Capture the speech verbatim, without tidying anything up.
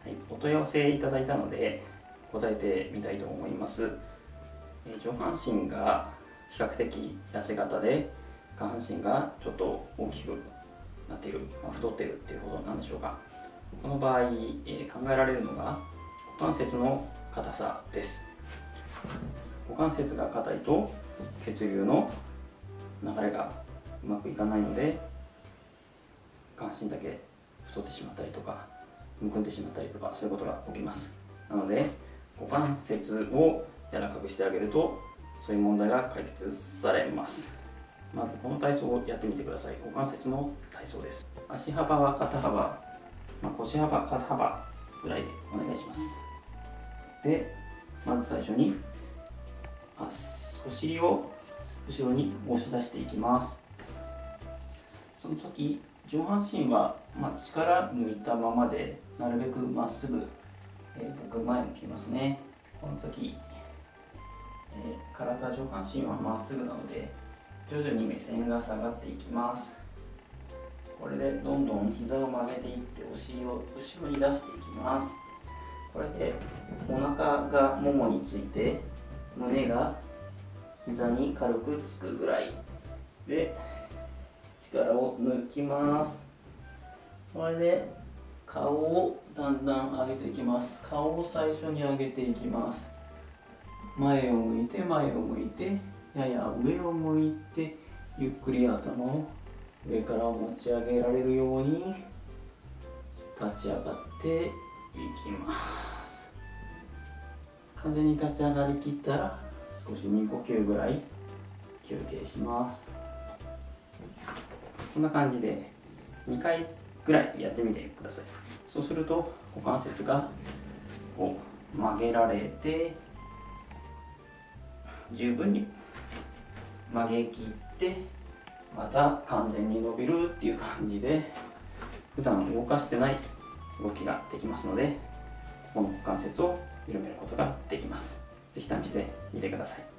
はい、お問い合わせいただいたので答えてみたいと思います。え上半身が比較的痩せ型で下半身がちょっと大きくなっている、まあ、太っているっていうことなんでしょうか。この場合、えー、考えられるのが股関節の硬さです。股関節が硬いと血流の流れがうまくいかないので下半身だけ太ってしまったりとかむくんでしまったりとか、そういうことが起きます。なので股関節を柔らかくしてあげるとそういう問題が解決されます。まずこの体操をやってみてください。股関節の体操です。足幅は肩幅、まあ、腰幅肩幅ぐらいでお願いします。でまず最初にお尻を後ろに押し出していきます。その時上半身は、まあ、力抜いたままでなるべくまっすぐ、えー、僕前向きますね。この時、えー、体上半身はまっすぐなので徐々に目線が下がっていきます。これでどんどん膝を曲げていってお尻を後ろに出していきます。これでお腹がももについて胸が膝に軽くつくぐらいで力を抜きます。これで顔をだんだん上げていきます。顔を最初に上げていきます。前を向いて前を向いてやや上を向いてゆっくり頭を上から持ち上げられるように立ち上がっていきます。完全に立ち上がりきったら少しに呼吸ぐらい休憩します。こんな感じでにかいぐらいやってみてください。そうすると股関節がこう曲げられて十分に曲げきってまた完全に伸びるっていう感じで普段動かしてない動きができますのでこの股関節を緩めることができます。是非試してみてください。